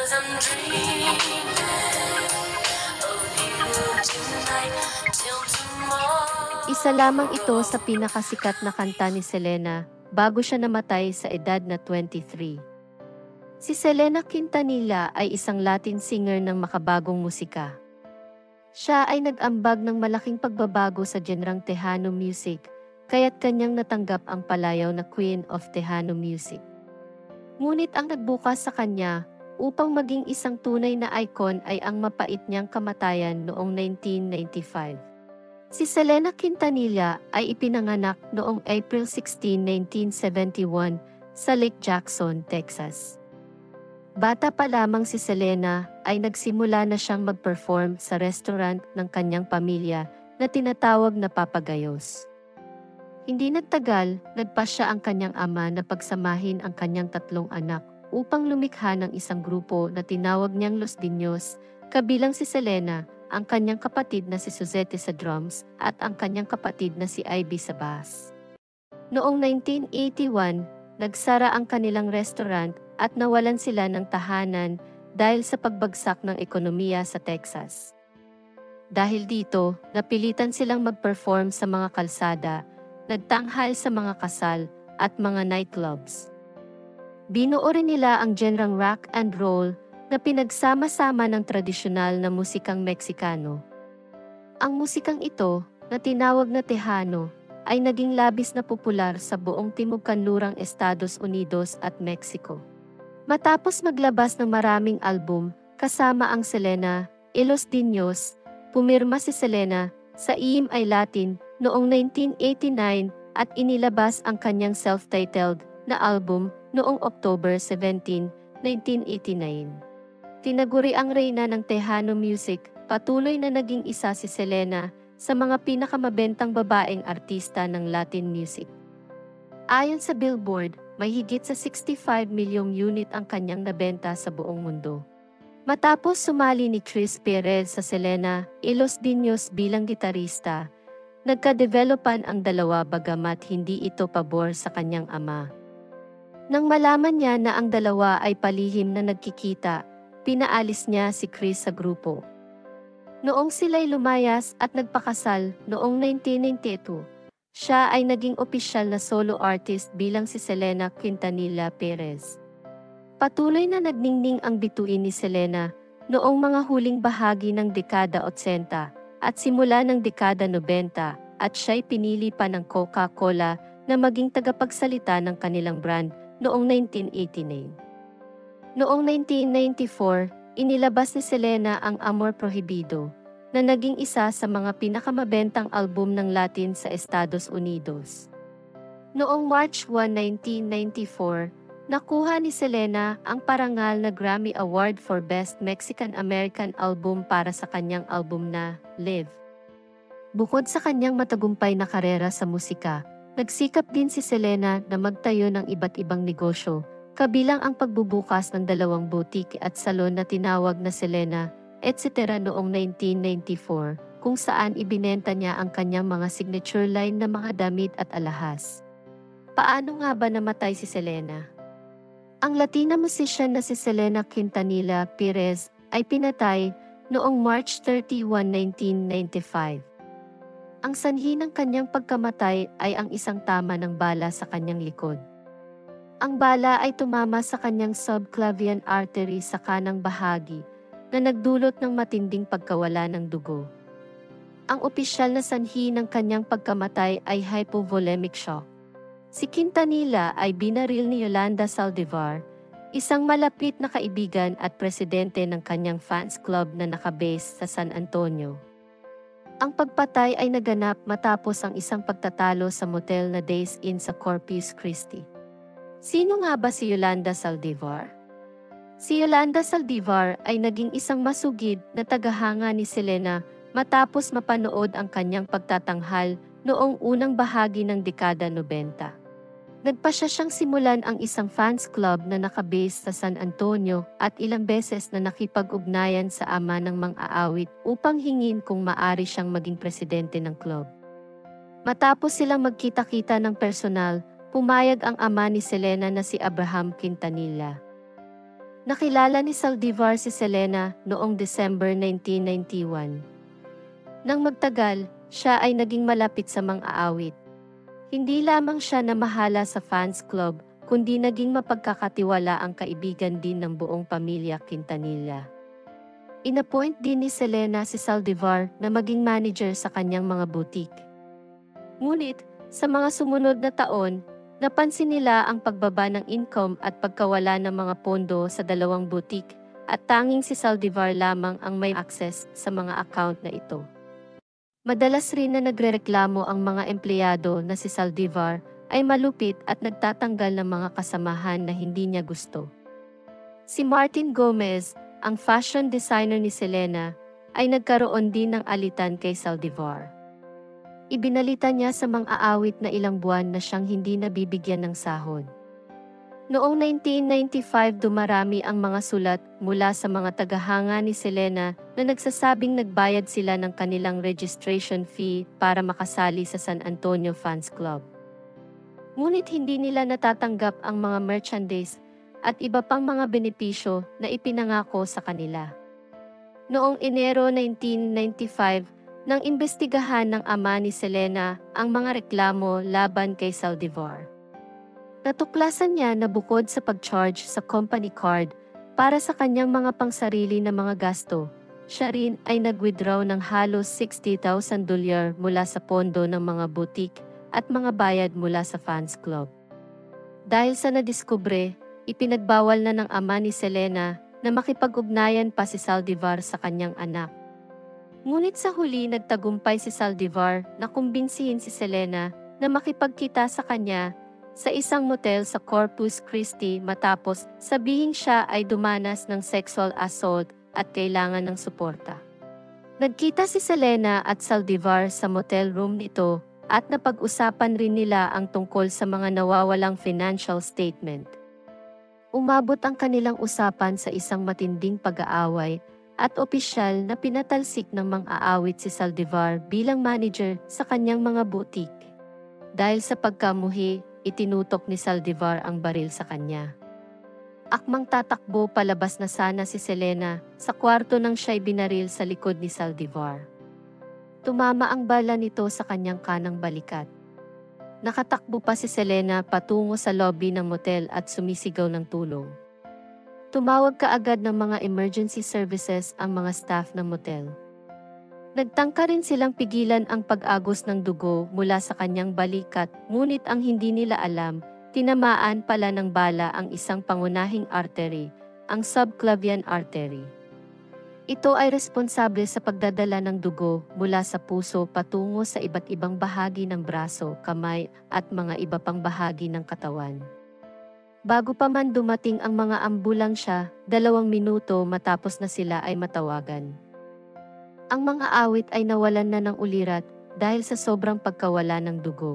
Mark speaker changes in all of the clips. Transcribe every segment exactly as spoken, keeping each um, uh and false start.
Speaker 1: I'm dreaming of you tonight till tomorrow.
Speaker 2: Isa lamang ito sa pinakasikat na kanta ni Selena bago siya namatay sa edad na twenty-three. Si Selena Quintanilla ay isang Latin singer ng makabagong musika. Siya ay nag-ambag ng malaking pagbabago sa genreng Tejano music, kaya't kanyang natanggap ang palayaw na Queen of Tejano Music. Ngunit ang nagbukas sa kanya upang maging isang tunay na icon ay ang mapait niyang kamatayan noong nineteen ninety-five. Si Selena Quintanilla ay ipinanganak noong April sixteenth, nineteen seventy-one sa Lake Jackson, Texas. Bata pa lamang si Selena ay nagsimula na siyang mag-perform sa restaurant ng kanyang pamilya na tinatawag na Papagayos. Hindi nagtagal, nagpasya ang kanyang ama na pagsamahin ang kanyang tatlong anak upang lumikha ng isang grupo na tinawag niyang Los Diños, kabilang si Selena, ang kanyang kapatid na si Suzette sa drums at ang kanyang kapatid na si Ivy sa bass. Noong nineteen eighty-one, nagsara ang kanilang restaurant at nawalan sila ng tahanan dahil sa pagbagsak ng ekonomiya sa Texas. Dahil dito, napilitan silang mag-perform sa mga kalsada, nagtanghal sa mga kasal, at mga nightclubs. Binuo rin nila ang genreng rock and roll na pinagsama-sama ng tradisyonal na musikang Meksikano. Ang musikang ito, na tinawag na Tejano, ay naging labis na popular sa buong Timog Kanlurang Estados Unidos at Mexico. Matapos maglabas ng maraming album, kasama ang Selena, y Los Diños, pumirma si Selena sa E M I Latin noong nineteen eighty-nine at inilabas ang kanyang self-titled na album noong October seventeenth, nineteen eighty-nine. Tinaguri ang reyna ng Tejano music, patuloy na naging isa si Selena sa mga pinakamabentang babaeng artista ng Latin music. Ayon sa Billboard, may higit sa sixty-five milyong unit ang kanyang nabenta sa buong mundo. Matapos sumali ni Chris Perez sa Selena, y Los Diños bilang gitarista, nagka-developan ang dalawa bagamat hindi ito pabor sa kanyang ama. Nang malaman niya na ang dalawa ay palihim na nagkikita, pinaalis niya si Chris sa grupo. Noong sila'y lumayas at nagpakasal noong nineteen ninety-two, siya ay naging opisyal na solo artist bilang si Selena Quintanilla Perez. Patuloy na nagningning ang bituin ni Selena noong mga huling bahagi ng dekada eighty at simula ng dekada ninety at siya'y pinili pa ng Coca-Cola na maging tagapagsalita ng kanilang brand noong nineteen eighty-nine. Noong nineteen ninety-four, inilabas ni Selena ang Amor Prohibido, na naging isa sa mga pinakamabentang album ng Latin sa Estados Unidos. Noong March first, nineteen ninety-four, nakuha ni Selena ang parangal na Grammy Award for Best Mexican-American Album para sa kanyang album na Live. Bukod sa kanyang matagumpay na karera sa musika, nagsikap din si Selena na magtayo ng iba't ibang negosyo, kabilang ang pagbubukas ng dalawang boutique at salon na tinawag na Selena, et cetera noong nineteen ninety-four, kung saan ibinenta niya ang kanyang mga signature line na mga damit at alahas. Paano nga ba namatay si Selena? Ang Latina musician na si Selena Quintanilla Perez ay pinatay noong March thirty-first, nineteen ninety-five. Ang sanhi ng kanyang pagkamatay ay ang isang tama ng bala sa kanyang likod. Ang bala ay tumama sa kanyang subclavian artery sa kanang bahagi, na nagdulot ng matinding pagkawala ng dugo. Ang opisyal na sanhi ng kanyang pagkamatay ay hypovolemic shock. Si Quintanilla ay binaril ni Yolanda Saldivar, isang malapit na kaibigan at presidente ng kanyang fans club na nakabase sa San Antonio. Ang pagpatay ay naganap matapos ang isang pagtatalo sa motel na Days Inn sa Corpus Christi. Sino nga ba si Yolanda Saldivar? Si Yolanda Saldivar ay naging isang masugid na tagahanga ni Selena matapos mapanood ang kanyang pagtatanghal noong unang bahagi ng dekada ninety. Nagpasya siyang simulan ang isang fans club na nakabase sa San Antonio at ilang beses na nakipag-ugnayan sa ama ng mang-aawit upang hingin kung maari siyang maging presidente ng club. Matapos silang magkita-kita ng personal, pumayag ang ama ni Selena na si Abraham Quintanilla. Nakilala ni Saldivar si Selena noong December nineteen ninety-one. Nang magtagal, siya ay naging malapit sa mang-aawit. Hindi lamang siya namahala sa fans club, kundi naging mapagkakatiwala ang kaibigan din ng buong pamilya Quintanilla. Inappoint din ni Selena si Saldivar na maging manager sa kanyang mga boutique. Ngunit, sa mga sumunod na taon, napansin nila ang pagbaba ng income at pagkawala ng mga pondo sa dalawang boutique, at tanging si Saldivar lamang ang may access sa mga account na ito. Madalas rin na nagrereklamo ang mga empleyado na si Saldivar ay malupit at nagtatanggal ng mga kasamahan na hindi niya gusto. Si Martin Gomez, ang fashion designer ni Selena, ay nagkaroon din ng alitan kay Saldivar. Ibinalita niya sa mang-aawit na ilang buwan na siyang hindi nabibigyan ng sahod. Noong nineteen ninety-five dumarami ang mga sulat mula sa mga tagahanga ni Selena na nagsasabing nagbayad sila ng kanilang registration fee para makasali sa San Antonio Fans Club. Ngunit hindi nila natatanggap ang mga merchandise at iba pang mga benepisyo na ipinangako sa kanila. Noong Enero nineteen ninety-five, nang imbestigahan ng ama ni Selena ang mga reklamo laban kay Saldivar. Natuklasan niya na bukod sa pag-charge sa company card para sa kanyang mga pangsarili na mga gasto, siya rin ay nag-withdraw ng halos sixty thousand dolyar mula sa pondo ng mga boutique at mga bayad mula sa fans club. Dahil sa nadiskubre, ipinagbawal na ng ama ni Selena na makipag-ugnayan pa si Saldivar sa kanyang anak. Ngunit sa huli nagtagumpay si Saldivar na kumbinsihin si Selena na makipagkita sa kanya sa isang motel sa Corpus Christi matapos sabihing siya ay dumanas ng sexual assault at kailangan ng suporta. Nagkita si Selena at Saldivar sa motel room nito at napag-usapan rin nila ang tungkol sa mga nawawalang financial statement. Umabot ang kanilang usapan sa isang matinding pag-aaway at opisyal na pinatalsik ng mang-aawit si Saldivar bilang manager sa kanyang mga boutique. Dahil sa pagkamuhi, itinutok ni Saldivar ang baril sa kanya. Akmang tatakbo palabas na sana si Selena sa kwarto nang siya'y binaril sa likod ni Saldivar. Tumama ang bala nito sa kanyang kanang balikat. Nakatakbo pa si Selena patungo sa lobby ng motel at sumisigaw ng tulong. Tumawag kaagad ng mga emergency services ang mga staff ng motel. Nagtangka rin silang pigilan ang pag-agos ng dugo mula sa kanyang balikat, ngunit ang hindi nila alam, tinamaan pala ng bala ang isang pangunahing artery, ang subclavian artery. Ito ay responsable sa pagdadala ng dugo mula sa puso patungo sa iba't ibang bahagi ng braso, kamay, at mga iba pang bahagi ng katawan. Bago pa man dumating ang mga ambulansya, dalawang minuto matapos na sila ay matawagan. Ang mga awit ay nawalan na ng ulirat dahil sa sobrang pagkawala ng dugo.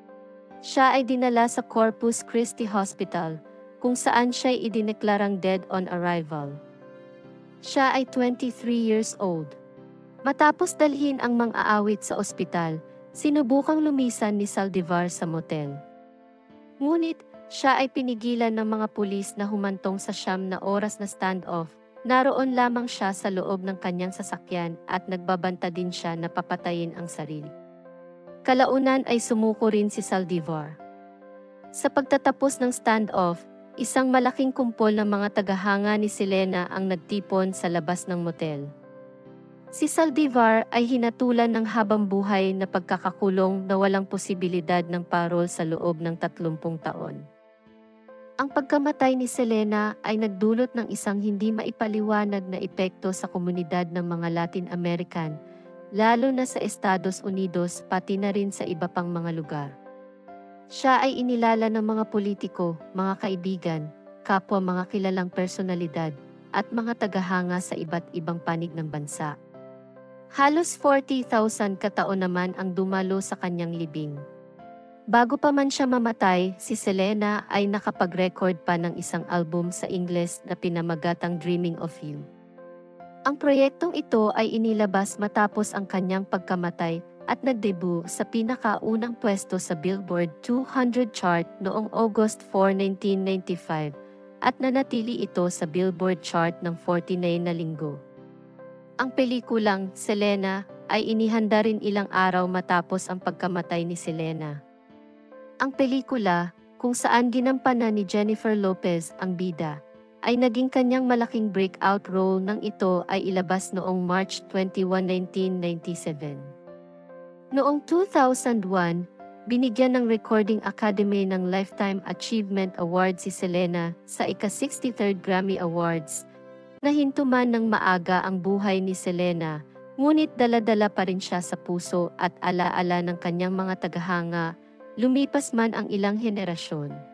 Speaker 2: Siya ay dinala sa Corpus Christi Hospital, kung saan siya ay idineklarang dead on arrival. Siya ay twenty-three years old. Matapos dalhin ang mga aawit sa ospital, sinubukang lumisan ni Saldivar sa motel. Ngunit, siya ay pinigilan ng mga pulis na humantong sa siyam na oras na standoff. Naroon lamang siya sa loob ng kanyang sasakyan at nagbabanta din siya na papatayin ang sarili. Kalaunan ay sumuko rin si Saldivar. Sa pagtatapos ng standoff, isang malaking kumpol ng mga tagahanga ni Selena ang nagtipon sa labas ng motel. Si Saldivar ay hinatulan ng habang-buhay na pagkakakulong na walang posibilidad ng parol sa loob ng tatlumpung taon. Ang pagkamatay ni Selena ay nagdulot ng isang hindi maipaliwanag na epekto sa komunidad ng mga Latin American, lalo na sa Estados Unidos pati na rin sa iba pang mga lugar. Siya ay inilala ng mga politiko, mga kaibigan, kapwa mga kilalang personalidad, at mga tagahanga sa iba't ibang panig ng bansa. Halos forty thousand katao naman ang dumalo sa kanyang libing. Bago pa man siya mamatay, si Selena ay nakapag-record pa ng isang album sa Ingles na pinamagatang Dreaming of You. Ang proyektong ito ay inilabas matapos ang kanyang pagkamatay at nag-debut sa pinakaunang pwesto sa Billboard two hundred chart noong August fourth, nineteen ninety-five, at nanatili ito sa Billboard chart ng forty-nine na linggo. Ang pelikulang Selena ay inihanda rin ilang araw matapos ang pagkamatay ni Selena. Ang pelikula, kung saan ginampanan ni Jennifer Lopez ang bida, ay naging kanyang malaking breakout role nang ito ay ilabas noong March twenty-first, nineteen ninety-seven. Noong two thousand one, binigyan ng Recording Academy ng Lifetime Achievement Award si Selena sa ika-sixty-third Grammy Awards. Nahinto man ng maaga ang buhay ni Selena, ngunit dala-dala pa rin siya sa puso at ala-ala ng kanyang mga tagahanga, lumipas man ang ilang henerasyon.